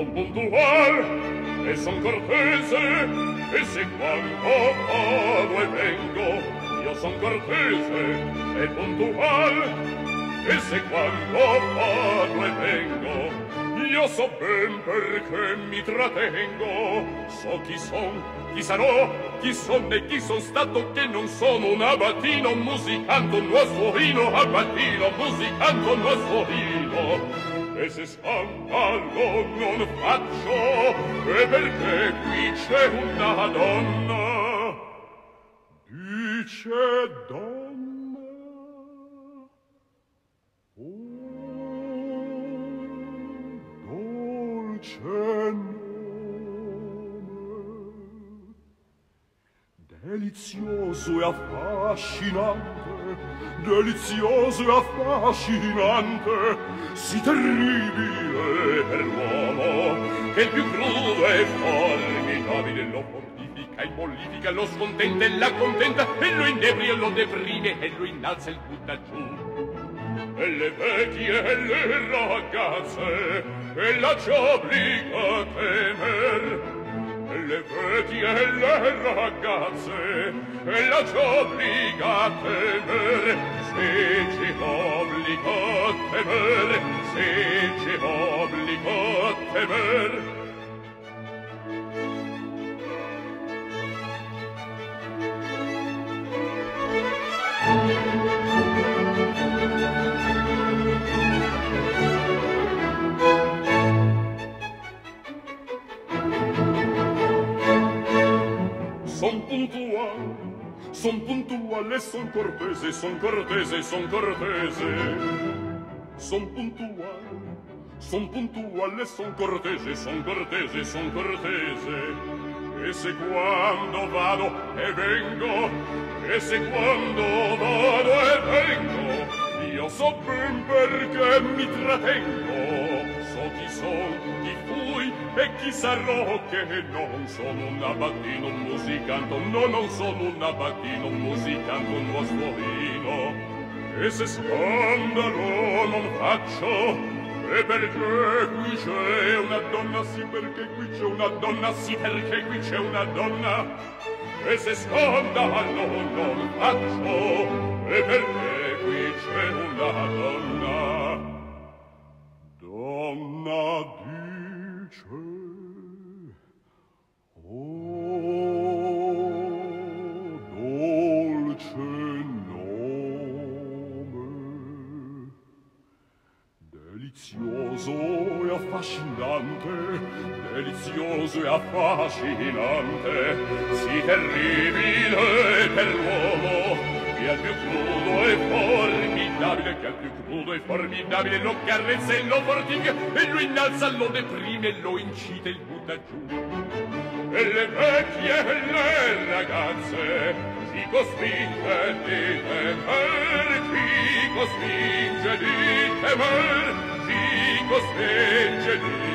son puntual e son cortese, e se quando vado e vengo, io son cortese e puntual, e se quando vado e vengo, io so ben perché mi trattengo. So chi son, chi sarò, chi son e chi son stato, che non sono un abatino musicando un nuovo suorino, abatino musicando un nuovo suorino. E se scandalo non faccio, è perché qui c'è una donna. Dice donna, dolce nome, delizioso e affascinante, delizioso e affascinante, sì terribile per l'uomo, che il più crudo e formidabile lo fortifica e mollifica, lo scontenta e l'accontenta, e lo inebria e lo deprime, e lo innalza e il butta giù. E le vecchie e le ragazze, e la ci obbliga a temer, e le vecchie e le ragazze, e la ci obbliga a temer, se ci obbliga a temer, se ci obbliga a temer. Son puntuale, son cortese, son cortese, son cortese. Son puntuale, son cortese, son cortese, son cortese. E se quando vado e vengo, e se quando vado e vengo, io so ben perché mi trattengo. So chi son, chi fui e chi sarò, che non sono un abatino musicando, no, non sono un abatino musicando un nuovo suorino. E se scandalo non faccio, e perché qui c'è una donna, sì perché qui c'è una donna, sì perché qui c'è una donna. E se scandalo non faccio, e perché qui c'è una donna. Donna dice, oh, dolce nome, delizioso e affascinante, delizioso e affascinante, sì terribile per l'uomo, che al più crudo e formidabile, che al più crudo e formidabile lo carezza e lo fortifica, e lo innalza, lo deprime, e lo incita e il butta giù. E le vecchie e le ragazze si costringe di temer, si costringe di temer, si costringe di